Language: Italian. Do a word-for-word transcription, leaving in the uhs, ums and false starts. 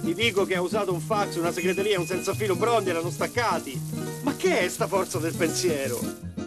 Ti dico che ha usato un fax, una segreteria e un senza filo Brondi erano staccati. Ma che è sta forza del pensiero?